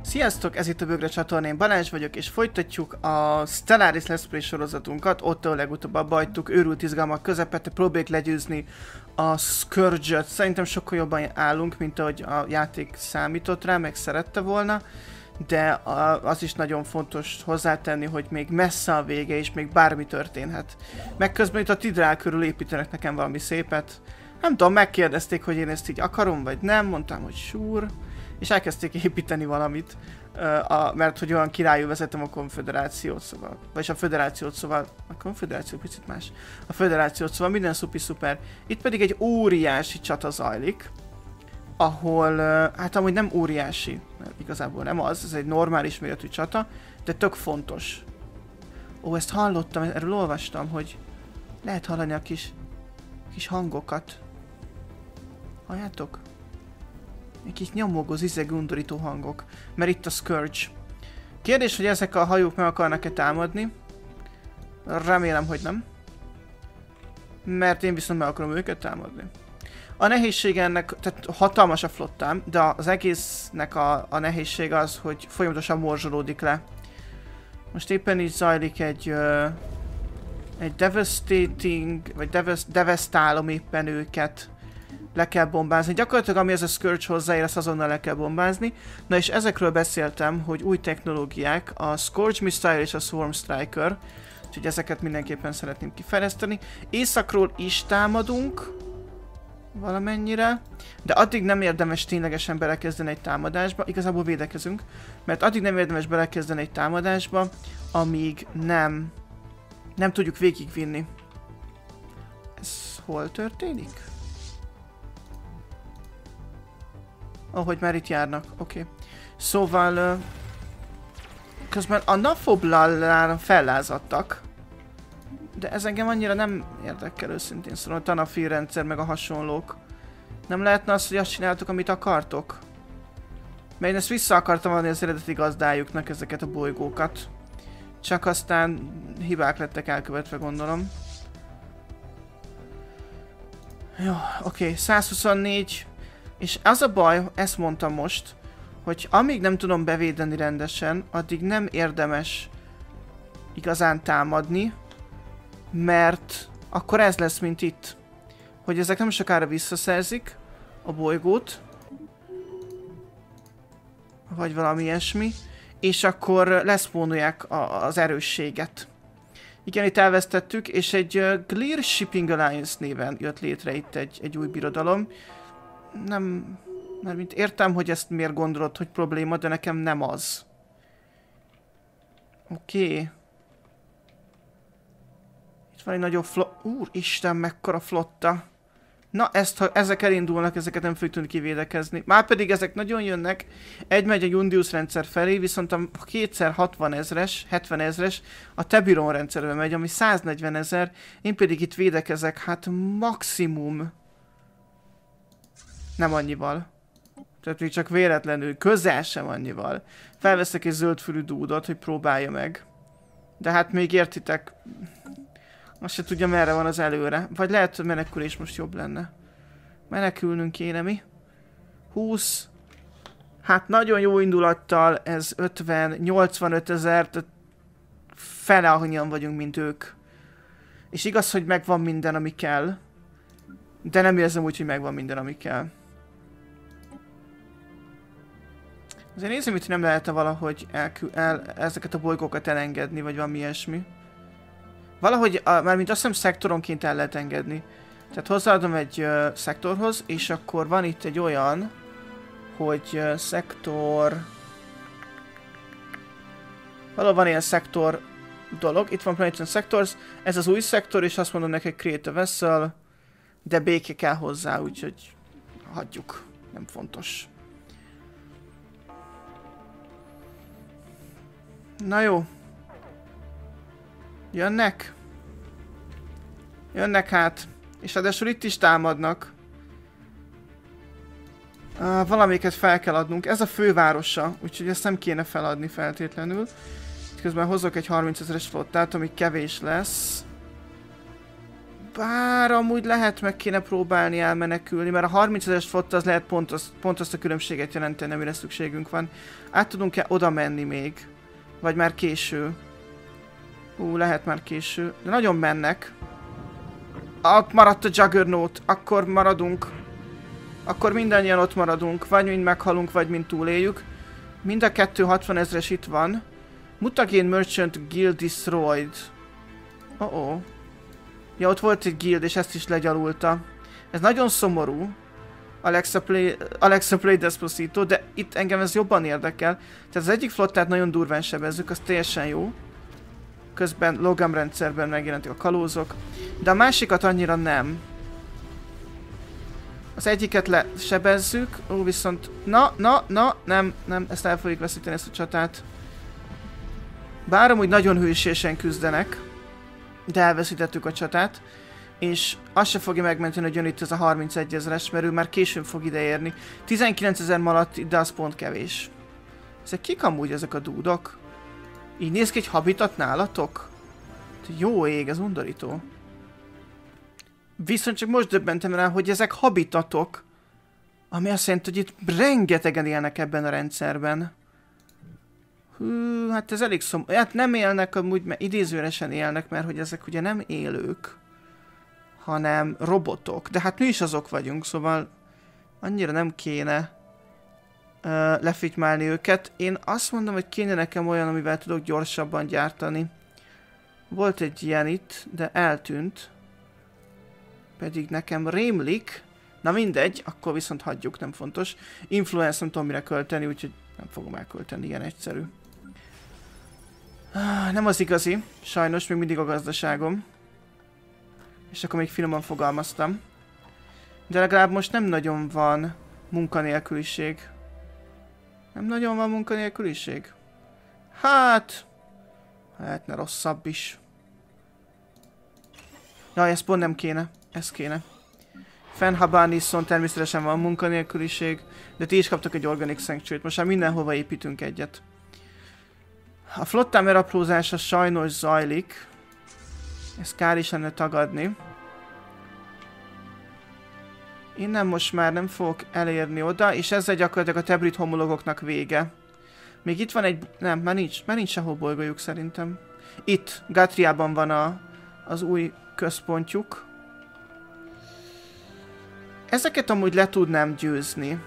Sziasztok, ez itt a Bögre csatornán, én Balázs vagyok, és folytatjuk a Stellaris Let's Play sorozatunkat. Ott a legutóbb abba hagytuk, őrült izgalmak közepette, próbáljuk legyőzni a Scourge-öt. Szerintem sokkal jobban állunk, mint ahogy a játék számított rá, meg szerette volna. De az is nagyon fontos hozzátenni, hogy még messze a vége, és még bármi történhet. Meg közben itt a Tidrál körül építenek nekem valami szépet. Nem tudom, megkérdezték, hogy én ezt így akarom, vagy nem, mondtam, hogy sure. És elkezdték építeni valamit, mert hogy olyan királyul vezetem a konföderációt, szóval, vagyis a föderációt, szóval, a konföderáció picit más, a föderációt, szóval minden szuper. Itt pedig egy óriási csata zajlik, ahol, hát amúgy nem óriási, mert igazából nem az, ez egy normális méretű csata, de tök fontos. Ó, ezt hallottam, erről olvastam, hogy lehet hallani a kis hangokat. Halljátok? Egy kis nyomogó, zizeg, undorító hangok. Mert itt a Scourge. Kérdés, hogy ezek a hajók meg akarnak-e támadni? Remélem, hogy nem. Mert én viszont meg akarom őket támadni. A nehézség ennek, tehát hatalmas a flottám, de az egésznek a nehézség az, hogy folyamatosan morzsolódik le. Most éppen így zajlik egy devastating, vagy devastálom éppen őket. Le kell bombázni. Gyakorlatilag ami ez a Scourge hozzáér, azt azonnal le kell bombázni. Na és ezekről beszéltem, hogy új technológiák, a Scourge Missile és a Swarm Striker, úgyhogy ezeket mindenképpen szeretném kifejleszteni. Északról is támadunk, valamennyire, de addig nem érdemes ténylegesen belekezdeni egy támadásba, igazából védekezünk, mert addig nem érdemes belekezdeni egy támadásba, amíg nem tudjuk végigvinni. Ez hol történik? Ahogy már itt járnak, oké. Szóval közben a Nafoblal fellázadtak, de ez engem annyira nem érdekel őszintén, szóval a Tanafir rendszer meg a hasonlók. Nem lehetne az, hogy azt csináltok, amit akartok? Mert én ezt vissza akartam adni az eredeti gazdájuknak, ezeket a bolygókat. Csak aztán hibák lettek elkövetve, gondolom. Jó, oké, 124. És az a baj, ezt mondtam most, hogy amíg nem tudom bevédeni rendesen, addig nem érdemes igazán támadni, mert akkor ez lesz, mint itt. Hogy ezek nem sokára visszaszerzik a bolygót, vagy valami ilyesmi, és akkor leszpónolják az erősséget. Igen, itt elvesztettük, és egy Clear Shipping Alliance néven jött létre itt egy új birodalom. Nem, mert mint értem, hogy ezt miért gondolod, hogy probléma, de nekem nem az. Oké. Itt van egy nagyobb Úristen, mekkora flotta. Na, ezek elindulnak, ezeket nem fogjuk tudni kivédekezni. Márpedig ezek nagyon jönnek. Egy megy a Jundius rendszer felé, viszont a kétszer 60 ezres, 70 ezres a Tebiron rendszerbe megy, ami 140 000. Én pedig itt védekezek, hát maximum nem annyival. Tehát még csak véletlenül, közel sem annyival. Felveszek egy zöldfülű dúdot, hogy próbálja meg. De hát még értitek, azt se tudja, merre van az előre. Vagy lehet, hogy menekülés most jobb lenne. Menekülnünk kéne, mi? 20. Hát nagyon jó indulattal, ez 50, 85 000, tehát fele annyian vagyunk, mint ők. És igaz, hogy megvan minden, ami kell. De nem érzem úgy, hogy megvan minden, ami kell. Azért nézzem, hogy nem lehet-e valahogy ezeket a bolygókat elengedni, vagy valami ilyesmi. Valahogy, mármint azt hiszem szektoronként el lehet engedni. Tehát hozzáadom egy szektorhoz, és akkor van itt egy olyan, hogy szektor... Valahol van ilyen szektor dolog, itt van Planetary Sectors, ez az új szektor, és azt mondom neki, Create a Vessel, de béke kell hozzá, úgyhogy hagyjuk, nem fontos. Na jó. Jönnek? Jönnek hát. És ráadásul itt is támadnak. Valamiket fel kell adnunk. Ez a fővárosa, úgyhogy ezt nem kéne feladni feltétlenül. Itt közben hozok egy 30 000-es flottát, ami kevés lesz. Bár amúgy lehet, meg kéne próbálni elmenekülni, mert a 30 000-es flotta az lehet pont azt a különbséget jelenteni, amire szükségünk van. Át tudunk-e oda menni még? Vagy már késő? Lehet már késő. De nagyon mennek. Ott maradt a Juggernaut. Akkor maradunk. Akkor mindannyian ott maradunk. Vagy mind meghalunk, vagy mind túléljük. Mind a kettő 60 000-es itt van. Mutagén Merchant Guild Destroyed. Oh-oh. Ja, ott volt egy guild, és ezt is legyalulta. Ez nagyon szomorú. Alexa Play Despacito, de itt engem ez jobban érdekel. Tehát az egyik flottát nagyon durván sebezzük, az teljesen jó. Közben logam rendszerben megjelentek a kalózok. De a másikat annyira nem. Az egyiket lesebezzük, viszont... Nem, ezt el fogjuk veszíteni, ezt a csatát. Bár amúgy nagyon hősiesen küzdenek. De elveszítettük a csatát. És azt se fogja megmenteni, hogy jön itt ez a 31 000-es, mert ő már későn fog ideérni. 19 000 malatt, de az pont kevés. Ezek kik amúgy ezek a dúdok? Így néz ki egy habitat nálatok? Jó ég, ez undorító. Viszont csak most döbbentem rá, hogy ezek habitatok. Ami azt jelenti, hogy itt rengetegen élnek ebben a rendszerben. Hű, hát ez elég hát nem élnek amúgy, mert idézőresen élnek, mert hogy ezek ugye nem élők, hanem robotok. De hát mi is azok vagyunk, szóval annyira nem kéne lefitymálni őket. Én azt mondom, hogy kéne nekem olyan, amivel tudok gyorsabban gyártani. Volt egy ilyen itt, de eltűnt. Pedig nekem rémlik. Na mindegy, akkor viszont hagyjuk, nem fontos. Influence nem tudom mire költeni, úgyhogy nem fogom elkölteni, ilyen egyszerű. Nem az igazi, sajnos még mindig a gazdaságom. És akkor még finoman fogalmaztam. De legalább most nem nagyon van munkanélküliség. Nem nagyon van munkanélküliség? Hát... lehetne rosszabb is. Jaj, ez pont nem kéne. Ez kéne. Fennhabanisson természetesen van munkanélküliség, de ti is kaptok egy Organic Sanctuary-t. Most már mindenhova építünk egyet. A flottám elaprózása sajnos zajlik. Ezt kár is lenne tagadni. Innen most már nem fogok elérni oda, és ezzel gyakorlatilag a Tebrit homologoknak vége. Még itt van egy... nem, már nincs sehol bolygójuk szerintem. Itt, Gatriában van az új központjuk. Ezeket amúgy le tudnám győzni.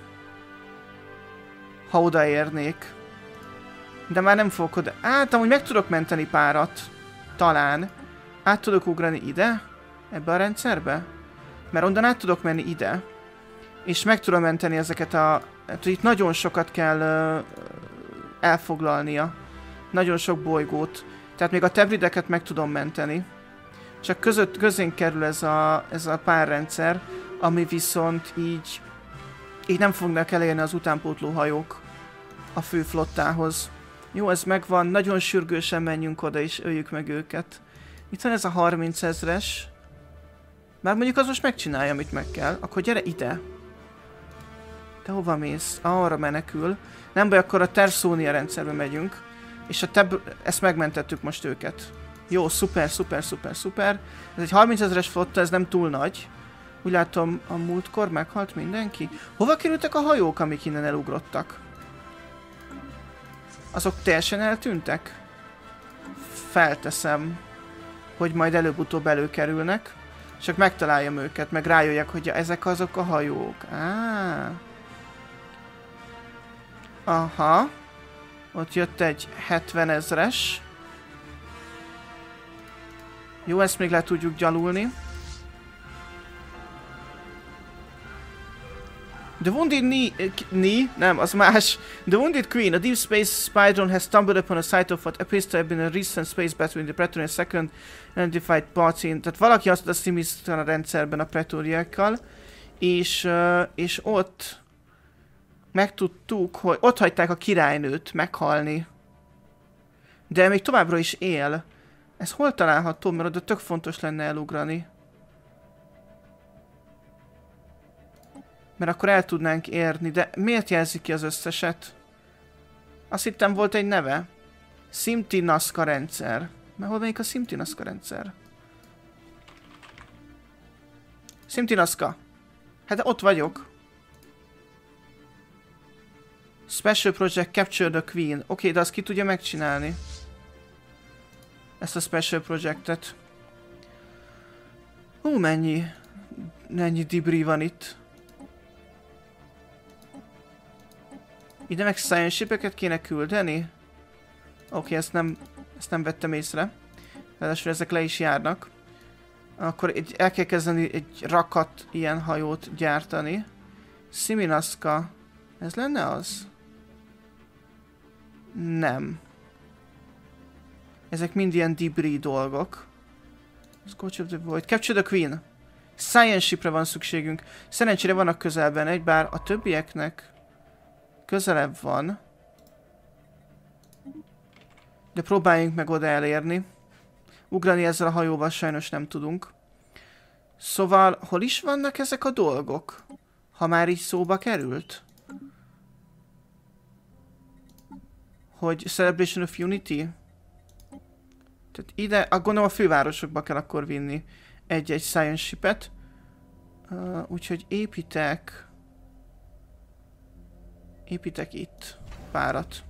Ha odaérnék. De már nem fogok oda... hát amúgy meg tudok menteni párat. Talán. Át tudok ugrani ide? Ebbe a rendszerbe? Mert onnan át tudok menni ide. És meg tudom menteni ezeket a... hát itt nagyon sokat kell elfoglalnia. Nagyon sok bolygót. Tehát még a tebrideket meg tudom menteni. Csak közén kerül ez a párrendszer, ami viszont így nem fognak elérni az utánpótló hajók a fő flottához. Jó, ez megvan, nagyon sürgősen menjünk oda és öljük meg őket. Itt van ez a 30 000-es. Bár mondjuk az most megcsinálja, amit meg kell. Akkor gyere ide. Te hova mész? Arra menekül. Nem baj, akkor a Tersonia rendszerbe megyünk. És ezt megmentettük most őket. Jó, szuper. Ez egy 30 000-es flotta, ez nem túl nagy. Úgy látom, a múltkor meghalt mindenki. Hova kerültek a hajók, amik innen elugrottak? Azok teljesen eltűntek? Felteszem, hogy majd előbb-utóbb előkerülnek. Csak megtaláljam őket, meg rájöjjek, hogy ezek azok a hajók. Aha. Ott jött egy 70 000-es. Jó, ezt még le tudjuk gyalulni. The Wounded nem, az más. The Wounded Queen, a Deep Space spy drone has stumbled upon a site of what appears to have been a recent space battle in the Praetorian Second Identified Party. Tehát valaki azt a Simisztán a rendszerben a pretóriákkal, és ott megtudtuk, hogy ott hagyták a királynőt meghalni. De még továbbra is él. Ez hol található, mert oda tök fontos lenne elugrani. Mert akkor el tudnánk érni, de miért jelzik ki az összeset? Azt hittem volt egy neve. Simti Nazca rendszer. Mert hol melyik a Simti Nazca rendszer? Simtinaszka. Hát ott vagyok. Special Project Capture the Queen. Oké, de azt ki tudja megcsinálni? Ezt a Special Projectet. Mennyi debris van itt. Ide meg science shipeket kéne küldeni? Oké, ezt nem vettem észre. Ráadásul ezek le is járnak. Akkor el kell kezdeni egy rakat ilyen hajót gyártani. Siminaszka. Ez lenne az? Nem. Ezek mind ilyen debris dolgok. Scorch of the Void. Capture the Queen. Science shipre van szükségünk. Szerencsére vannak közelben egy, bár a többieknek közelebb van. De próbáljunk meg oda elérni. Ugrani ezzel a hajóval sajnos nem tudunk. Szóval, hol is vannak ezek a dolgok? Ha már így szóba került? Hogy Celebration of Unity? Tehát ide, gondolom a fővárosokba kell akkor vinni egy-egy science shipet. Úgyhogy építek itt párat.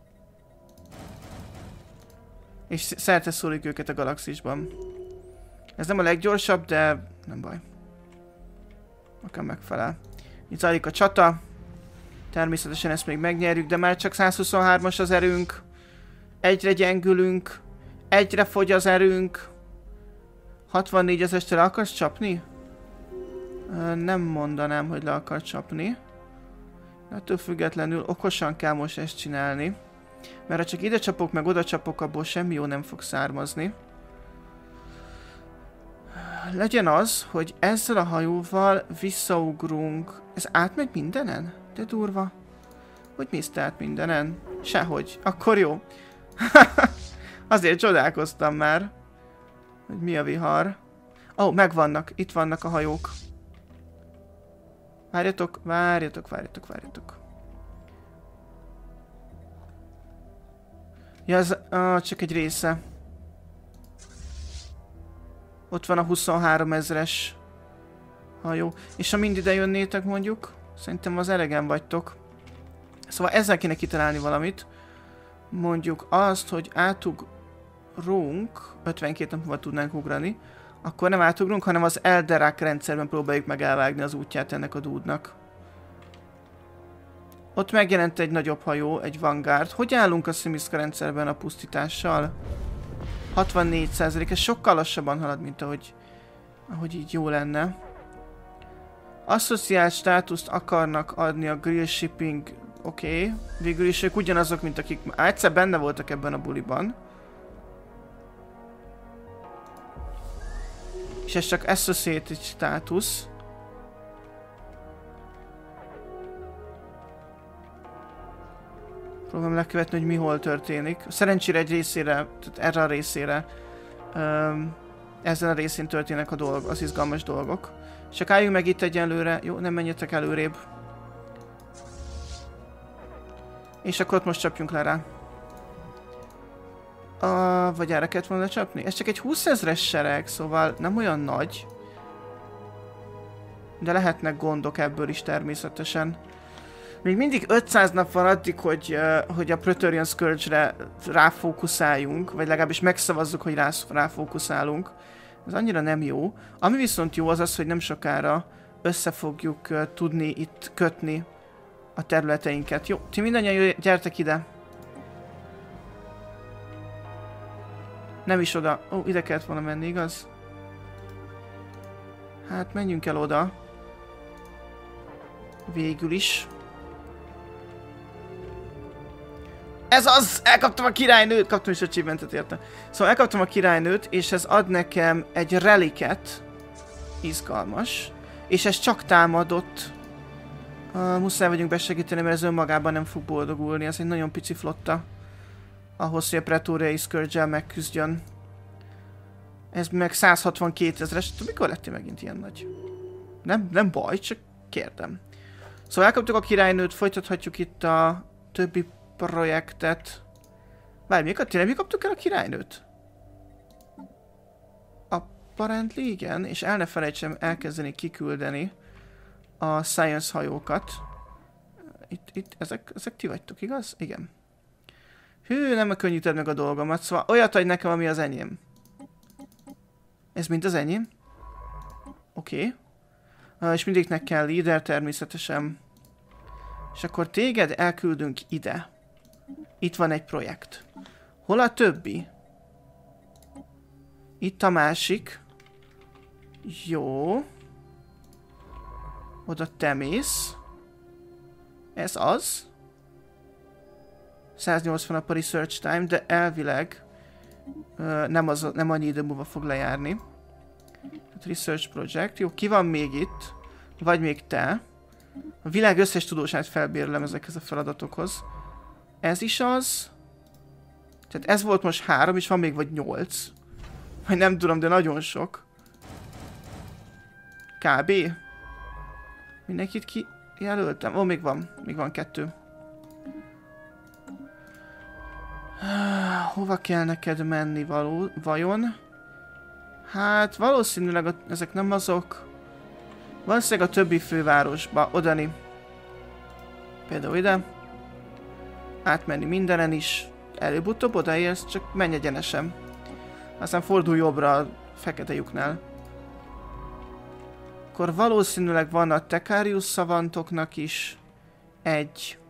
És szerte szóljuk őket a galaxisban. Ez nem a leggyorsabb, de nem baj. Akár megfelel. Itt zajlik a csata. Természetesen ezt még megnyerjük, de már csak 123-as az erőnk. Egyre gyengülünk. Egyre fogy az erőnk. 64 ezerre le akarsz csapni? Nem mondanám, hogy le akar csapni. Ettől függetlenül okosan kell most ezt csinálni. Mert ha csak ide csapok, meg oda csapok, abból semmi jó nem fog származni. Legyen az, hogy ezzel a hajóval visszaugrunk. Ez átmegy mindenen? De durva. Hogy mész te át mindenen? Sehogy. Akkor jó. Azért csodálkoztam már, hogy mi a vihar. Ó, megvannak. Itt vannak a hajók. Várjatok. Ja, ez csak egy része. Ott van a 23 000-es hajó. És ha mind ide jönnétek mondjuk, szerintem az elegen vagytok. Szóval ezzel kéne kitalálni valamit. Mondjuk azt, hogy átugrunk, 52 nap múlva tudnánk ugrani, akkor nem átugrunk, hanem az Elderak rendszerben próbáljuk meg elvágni az útját ennek a dúdnak. Ott megjelent egy nagyobb hajó, egy Vanguard. Hogy állunk a Simiszka rendszerben a pusztítással? 64%, ez sokkal lassabban halad, mint ahogy így jó lenne. Asszociált státuszt akarnak adni a Grill Shipping. Oké. Végül is ők ugyanazok, mint akik egyszer benne voltak ebben a buliban. És ez csak Associated státusz. Próbálom lekövetni, hogy mi hol történik. Szerencsére egy részére, tehát erre a részére, ezen a részén történnek a dolgok, az izgalmas dolgok. Csak álljunk meg itt egyenlőre. Jó, nem menjetek előrébb. És akkor ott most csapjunk le rá. Vagy erre kellett volna csapni? Ez csak egy 20 000-es sereg, szóval nem olyan nagy. De lehetnek gondok ebből is természetesen. Még mindig 500 nap van addig, hogy a Praetorian Scourge-re ráfókuszáljunk, vagy legalábbis megszavazzuk, hogy ráfókuszálunk. Ez annyira nem jó. Ami viszont jó az az, hogy nem sokára össze fogjuk tudni itt kötni a területeinket. Jó, ti mindannyian gyertek ide. Nem is oda. Ó, ide kellett volna menni, igaz? Hát menjünk el oda. Végül is. Ez az! Elkaptam a királynőt! Kaptam is achievementet érte. Szóval elkaptam a királynőt, és ez ad nekem egy reliket. Izgalmas. És ez csak támadott. Muszáj vagyunk besegíteni, mert ez önmagában nem fog boldogulni. Ez egy nagyon pici flotta. Ahhoz, hogy a Praetoriai Scourge-el megküzdjön. Ez meg 162 000-es. Mikor lettél megint ilyen nagy? Nem baj, csak kérdem. Szóval elkaptuk a királynőt, folytathatjuk itt a többi projektet. Várj, tényleg mi kaptuk el a királynőt? A apparently igen, és el ne felejtsem elkezdeni kiküldeni a Science hajókat. Ezek ti vagytok, igaz? Igen. Hű, nem könnyíted meg a dolgomat, szóval olyat adj nekem, ami az enyém. Ez mind az enyém? Oké. És mindegyiknek kell líder természetesen. És akkor téged elküldünk ide. Itt van egy projekt. Hol a többi? Itt a másik. Jó. Oda te mész. Ez az. 180 nap a research time, de elvileg nem annyi idő múlva fog lejárni. Research project. Jó, ki van még itt? Vagy még te. A világ összes tudósát felbérlem ezekhez a feladatokhoz. Ez is az. Tehát ez volt most 3, és van még vagy 8. Vagy nem tudom, de nagyon sok. Kb. Mindenkit kijelöltem. Ó, még van 2. Hova kell neked menni vajon? Hát valószínűleg ezek nem azok. Valószínűleg a többi fővárosba, odani. Például ide. Átmenni mindenen is. Előbb-utóbb odaérsz, csak menj egyenesen. Aztán fordulj jobbra a fekete lyuknál. Akkor valószínűleg van a Tekarius szavantoknak is egy.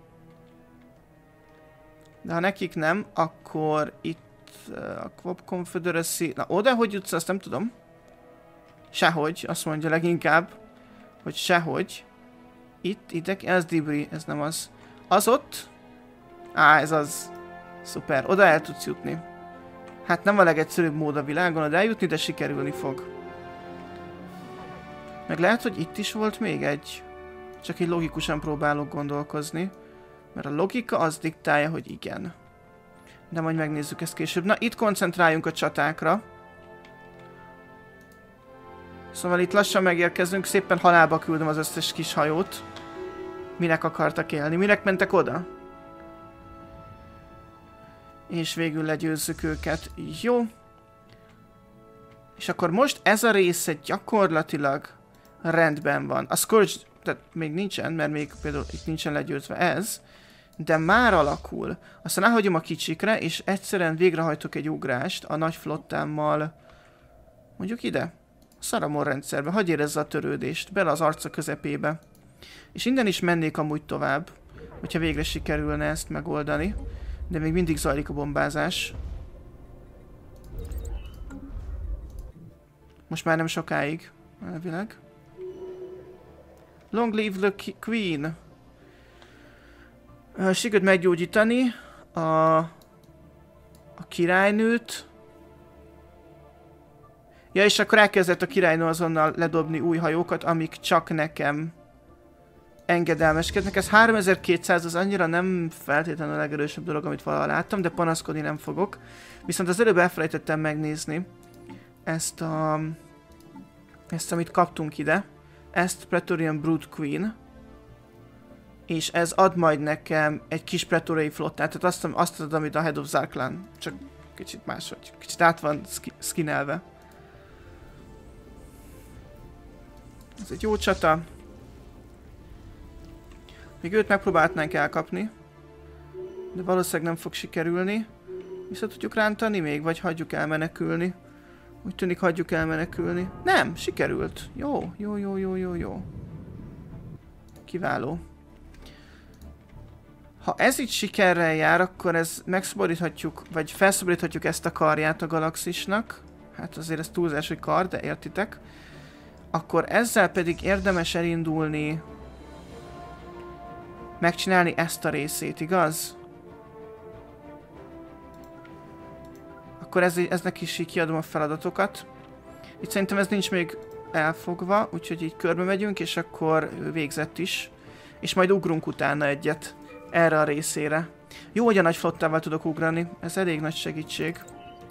De ha nekik nem, akkor itt a Quob Confederacy... Na, oda hogy jutsz, azt nem tudom. Sehogy, azt mondja leginkább, hogy sehogy. Itt, ide, ez Dibri, ez nem az. Az ott? Á, ez az. Szuper, oda el tudsz jutni. Hát nem a legegyszerűbb mód a világon oda eljutni, de sikerülni fog. Meg lehet, hogy itt is volt még egy. Csak így logikusan próbálok gondolkozni. Mert a logika az diktálja, hogy igen. De majd megnézzük ezt később. Na, itt koncentráljunk a csatákra. Szóval itt lassan megérkezünk, szépen halálba küldöm az összes kis hajót. Minek akartak élni? Minek mentek oda? És végül legyőzzük őket. Jó. És akkor most ez a része gyakorlatilag rendben van. A Scourge, tehát még nincsen, mert még például itt nincsen legyőzve ez. De már alakul. Aztán elhagyom a kicsikre, és egyszerűen végrehajtok egy ugrást a nagy flottámmal. Mondjuk ide. A Saramon rendszerbe. Hadd érezze a törődést. Bele az arca közepébe. És innen is mennék amúgy tovább. Hogyha végre sikerülne ezt megoldani. De még mindig zajlik a bombázás. Most már nem sokáig. Elvileg. Long live the Queen. Sikerült meggyógyítani a királynőt. Ja, és akkor elkezdett a királynő azonnal ledobni új hajókat, amik csak nekem engedelmeskednek. Ez 3200, az annyira nem feltétlenül a legerősebb dolog, amit valaha láttam, de panaszkodni nem fogok. Viszont az előbb elfelejtettem megnézni ezt, amit kaptunk ide. Ezt Praetorian Brood Queen. És ez ad majd nekem egy kis pretoriai flottát, tehát azt ad, amit a Head of Zarklan, csak kicsit máshogy. Kicsit át van skinelve. Ez egy jó csata. Még őt megpróbálhatnánk elkapni. De valószínűleg nem fog sikerülni. Vissza tudjuk rántani még, vagy hagyjuk elmenekülni? Úgy tűnik, hagyjuk elmenekülni. Nem, sikerült. Jó, jó, jó, jó, jó, jó. Kiváló. Ha ez így sikerrel jár, akkor ez megszabadíthatjuk, vagy felszabadíthatjuk ezt a karját a galaxisnak. Hát azért ez túlzás, hogy kar, de értitek. Akkor ezzel pedig érdemes elindulni, megcsinálni ezt a részét, igaz? Akkor eznek is így kiadom a feladatokat. Itt szerintem ez nincs még elfogva, úgyhogy így körbe megyünk, és akkor végzett is. És majd ugrunk utána egyet erre a részére. Jó, hogy a nagy flottával tudok ugrani, ez elég nagy segítség.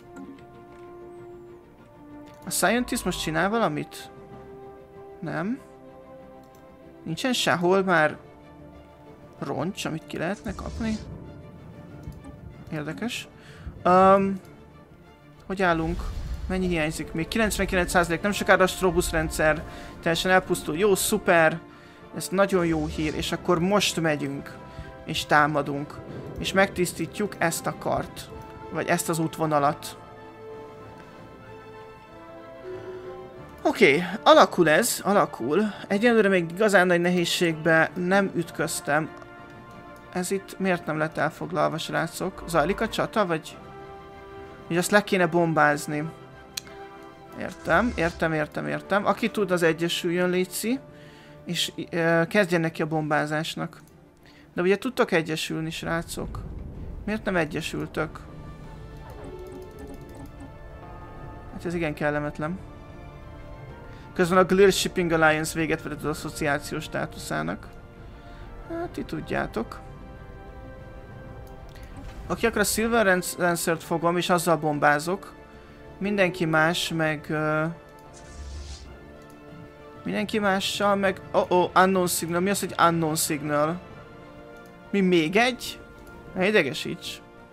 A Scientist most csinál valamit? Nem. Nincsen sehol már roncs, amit ki lehetne kapni? Érdekes. Hogy állunk? Mennyi hiányzik még? 99%, nem sokára a Strobus rendszer teljesen elpusztul. Jó, szuper. Ez nagyon jó hír, és akkor most megyünk. És támadunk. És megtisztítjuk ezt a kart. Vagy ezt az útvonalat. Oké, alakul ez, alakul. Egyelőre még igazán nagy nehézségbe nem ütköztem. Ez itt miért nem lett elfoglalva, srácok? Zajlik a csata, vagy... Hogy azt le kéne bombázni. Értem. Aki tud, az egyesüljön, létszi. És kezdjen neki a bombázásnak. De ugye tudtok egyesülni, srácok? Miért nem egyesültök? Hát ez igen kellemetlen. Közben a Glir Shipping Alliance véget vetett az asszociációs státuszának. Hát, ti tudjátok. Oké, akkor a Silver Lancert fogom, és azzal bombázok. Mindenki más meg... mindenki mással meg... Unknown Signal. Mi az, hogy Unknown Signal? Mi még egy? Ne idegesíts.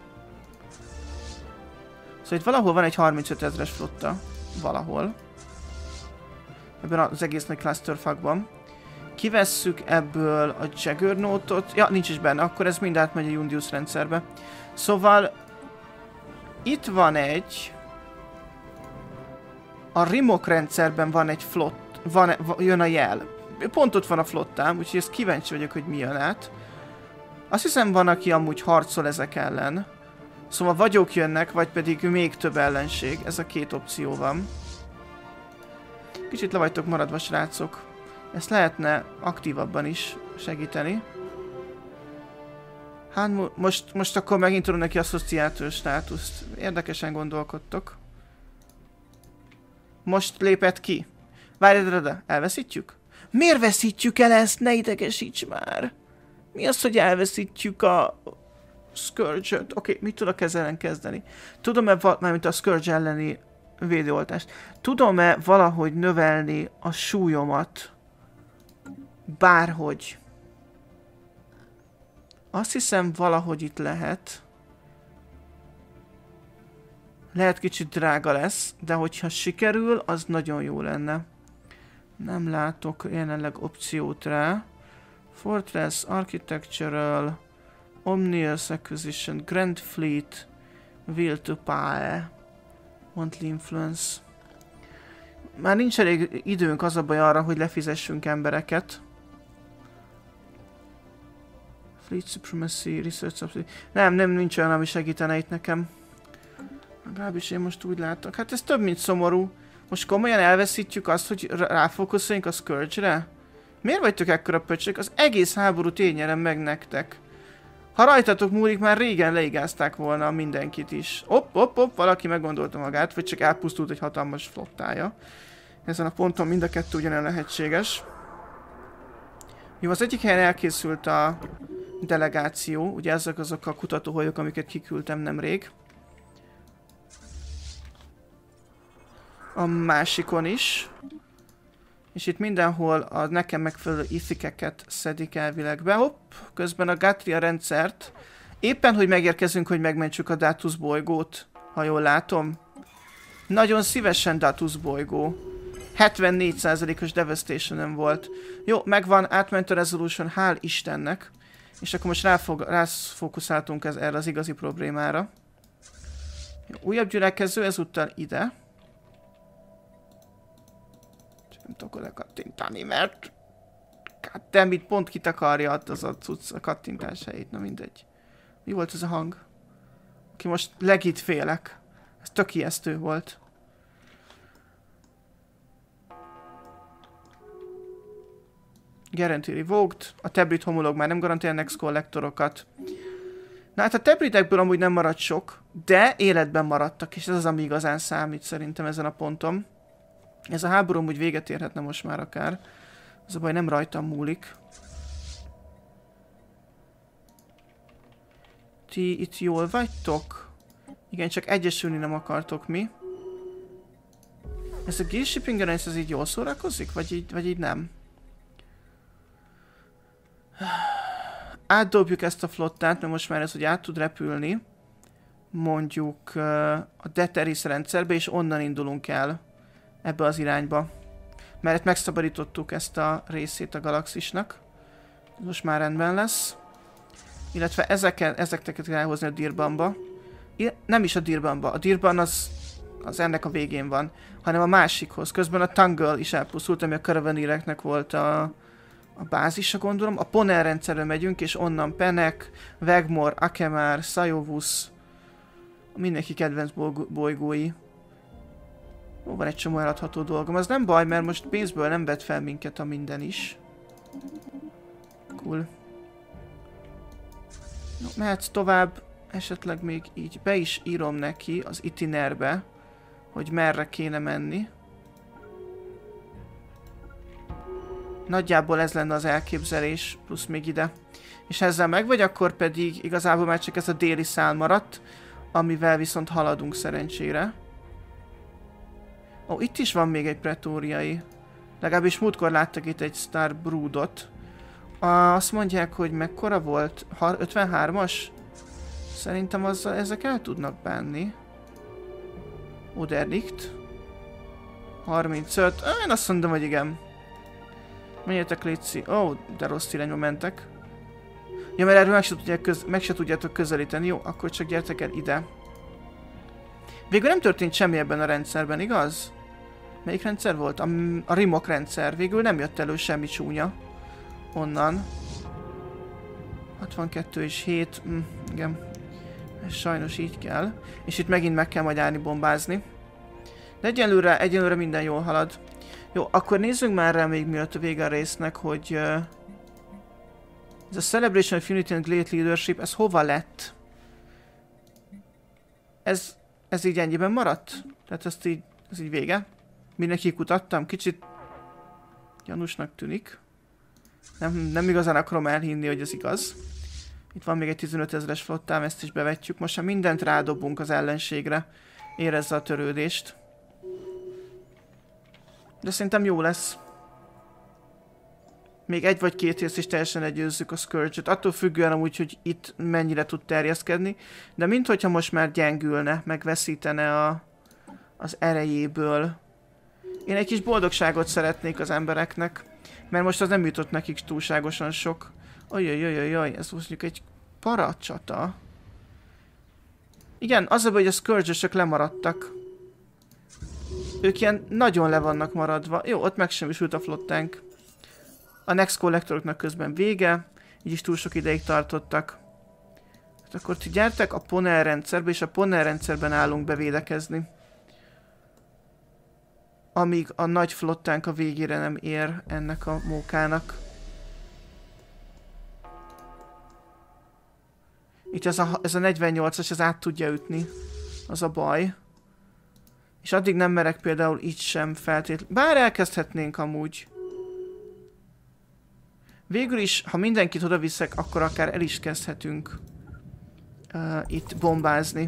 Szóval itt valahol van egy 35 000-es flotta. Valahol. Ebben az egész nagy clusterfuckban. Kivesszük ebből a Juggernaut-ot. Ja, nincs is benne. Akkor ez mind átmegy a Jundius rendszerbe. Szóval... Itt van egy... A Rimok rendszerben van egy flott... jön a jel. Pont ott van a flottám, úgyhogy ezt kíváncsi vagyok, hogy mi jön át. Azt hiszem van, aki amúgy harcol ezek ellen. Szóval vagyok jönnek, vagy pedig még több ellenség. Ez a két opció van. Kicsit le vagytok maradva, srácok. Ezt lehetne aktívabban is segíteni. Hát most akkor megint tudom neki asszociátor státuszt. Érdekesen gondolkodtok. Most lépett ki. Várj, elveszítjük? Miért veszítjük el ezt? Ne idegesíts már! Mi az, hogy elveszítjük a Scourge-öt? Oké, mit tudok ezzel ellen kezdeni? Tudom-e, mármint a Scourge elleni védőoltást, tudom-e valahogy növelni a súlyomat? Bárhogy. Azt hiszem valahogy itt lehet. Lehet kicsit drága lesz, de hogyha sikerül, az nagyon jó lenne. Nem látok jelenleg opciót rá. Fortress, Architectural, Omnius Acquisition, Grand Fleet, Will to Pile, Monthly Influence. Már nincs elég időnk, az a baj arra, hogy lefizessünk embereket. Fleet Supremacy, Research Subsidy. Nem, nincs olyan, ami segítene itt nekem. Legalábbis én most úgy látok. Hát ez több, mint szomorú. Most komolyan elveszítjük azt, hogy ráfókuszoljunk a Scourge-re? Miért vagytok ekkora pöcsök? Az egész háborút én nyerem meg Ha rajtatok múlik, már régen leigázták volna mindenkit is. Hopp, valaki meggondolta magát, vagy csak elpusztult egy hatalmas flottája. Ezen a ponton mind a kettő ugyanolyan lehetséges. Jó, az egyik helyen elkészült a delegáció, ugye ezek azok a kutatóhajók, amiket kiküldtem nemrég. A másikon is. És itt mindenhol a nekem megfelelő ithikeket szedik elvileg be. Hopp, közben a Gatria rendszert. Éppen, hogy megérkezünk, hogy megmentsük a Datus bolygót, ha jól látom. Nagyon szívesen Datus bolygó. 74%-os devastation volt. Jó, megvan, átment a resolution, hál' Istennek. És akkor most ráfókuszáltunk erre az igazi problémára. Jó, újabb gyülekező, ezúttal ide. Nem tudok oda kattintani, mert... Goddammit, pont kitakarja az a cucc a kattintás helyét, na mindegy. Mi volt ez a hang? Ki most legit félek. Ez tök ijesztő volt. Guarantee revoked. A Tebrit homolog már nem garantálja next kollektorokat. Na hát a Tebritekből amúgy nem maradt sok, de életben maradtak, és ez az, ami igazán számít szerintem ezen a ponton. Ez a háború úgy véget érhetne most már akár. Az a baj, nem rajtam múlik. Ti itt jól vagytok? Igen, csak egyesülni nem akartok mi. Ez a Gear Shipping Alliance, ez így jól szórakozik? Vagy így nem? Átdobjuk ezt a flottát, mert most már ez, hogy át tud repülni. mondjuk a Deteris rendszerbe, és onnan indulunk el ebbe az irányba. Mert itt megszabadítottuk ezt a részét a galaxisnak. Most már rendben lesz. Illetve ezeket kell elhozni a Dirbanba. Nem is a Dirbanba. A Dirban az ennek a végén van, hanem a másikhoz. Közben a Tangle is elpusztult, ami a Caravanneereknek volt a bázisa, gondolom. A Poner rendszerbe megyünk, és onnan Penek, Vegmore, Akemar, Sajovus, mindenki kedvenc bolygói. Ó, van egy csomó eladható dolgom. Az nem baj, mert most pénzből nem vett fel minket a minden is. Cool. No, mehetsz tovább. Esetleg még így be is írom neki az itinerbe, hogy merre kéne menni. Nagyjából ez lenne az elképzelés, plusz még ide. És ezzel meg vagy, akkor pedig igazából már csak ez a déli szál maradt, amivel viszont haladunk szerencsére. Ó, itt is van még egy pretóriai. Legalábbis múltkor láttak itt egy Star Broodot. Azt mondják, hogy mekkora volt? 53-as? Szerintem ezek el tudnak bánni. Oderlicht. 35. Én azt mondom, hogy igen. Menjetek, létszi. Ó, de rossz irányba mentek. Ja, mert erről meg se tudjátok közelíteni. Jó, akkor csak gyertek el ide. Végül nem történt semmi ebben a rendszerben, igaz? Melyik rendszer volt? A Rimok rendszer. Végül nem jött elő semmi csúnya. Onnan. 62 és 7. Igen. Sajnos így kell. És itt megint meg kell majd állni bombázni. De egyelőre minden jól halad. Jó, akkor nézzünk már rá még mielőtt a vége a résznek, hogy ez a Celebration of Unity and Great Leadership, ez hova lett? Ez így ennyiben maradt? Tehát ez így vége? Mindenki kutattam? Kicsit gyanúsnak tűnik. Nem igazán akarom elhinni, hogy ez igaz. Itt van még egy 15 000-es flottám, ezt is bevetjük. Most már mindent rádobunk az ellenségre. Érezze a törődést. De szerintem jó lesz. Még egy vagy két részt is teljesen legyőzzük a Scourge-et. Attól függően amúgy, hogy itt mennyire tud terjeszkedni. De minthogyha most már gyengülne, megveszítene az erejéből. Én egy kis boldogságot szeretnék az embereknek. Mert most az nem jutott nekik túlságosan sok. Ajajajajaj, ez mondjuk egy paracsata. Igen, az a baj, hogy a Scourge-ösök lemaradtak. Ők ilyen nagyon le vannak maradva. Jó, ott megsemmisült a flottánk. A Next Collectoroknak közben vége. Így is túl sok ideig tartottak. Hát akkor ti gyertek a Poner rendszerbe, és a Poner rendszerben állunk bevédekezni. Amíg a nagy flottánk a végére nem ér ennek a mókának. Itt ez a 48-as, ez át tudja ütni. Az a baj. És addig nem merek például itt sem feltétlenül. Bár elkezdhetnénk amúgy. Végül is, ha mindenkit oda viszek, akkor akár el is kezdhetünk itt bombázni.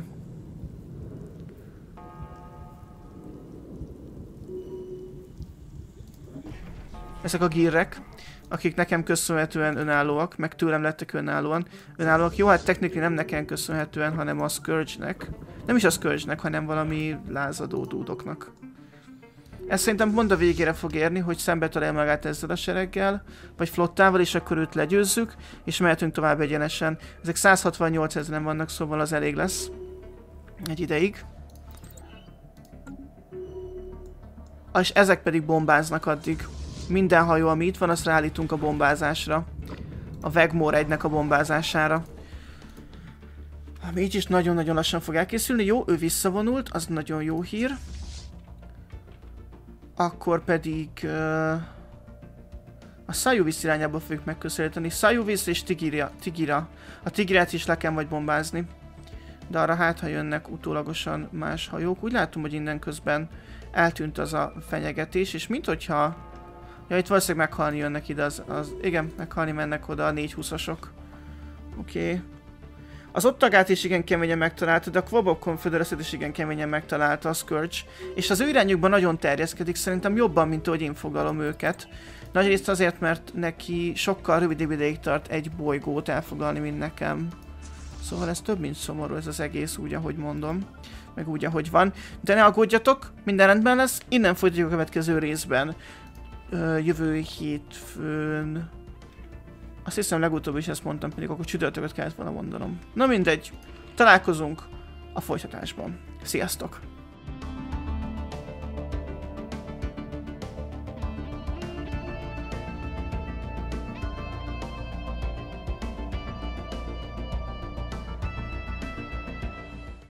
Ezek a gírek, akik nekem köszönhetően önállóak, meg tőlem lettek önállóak. Jó, hát technikli nem nekem köszönhetően, hanem a Scourge-nek. Nem is a Scourge-nek, hanem valami lázadó dúdoknak. Ez szerintem pont a végére fog érni, hogy szembe találja magát ezzel a sereggel, vagy flottával, és akkor őt legyőzzük, és mehetünk tovább egyenesen. Ezek 168 000-en vannak, szóval az elég lesz. Egy ideig. És ezek pedig bombáznak addig. Minden hajó, ami itt van, azt ráállítunk a bombázásra. A Vegmore 1-nek a bombázására. Ami így is nagyon-nagyon lassan fog elkészülni. Jó, ő visszavonult, az nagyon jó hír. Akkor pedig a Sajuvis irányába fogjuk megközelíteni. Sajuvis és Tigira. A Tigirát is le kell majd bombázni. De arra hát, ha jönnek utólagosan más hajók. Úgy látom, hogy innen közben eltűnt az a fenyegetés, és minthogyha... Ja, itt valószínűleg meghalni jönnek ide igen, meghalni mennek oda a 420-asok. Oké. Az Ottagát is igen keményen megtalálta, de a Quabog Confederacy-t is igen keményen megtalálta a Scourge. És az ő irányukban nagyon terjeszkedik, szerintem jobban, mint ahogy én foglalom őket. Nagyrészt azért, mert neki sokkal rövidebb ideig tart egy bolygót elfoglalni, mint nekem. Szóval ez több, mint szomorú ez az egész, úgy, ahogy mondom. Meg úgy, ahogy van. De ne aggódjatok, minden rendben lesz. Innen folytatjuk a következő részben. Jövő hétfőn... Azt hiszem legutóbb is ezt mondtam, pedig akkor csütörtököt kellett volna mondanom. Na mindegy, találkozunk a folytatásban. Sziasztok!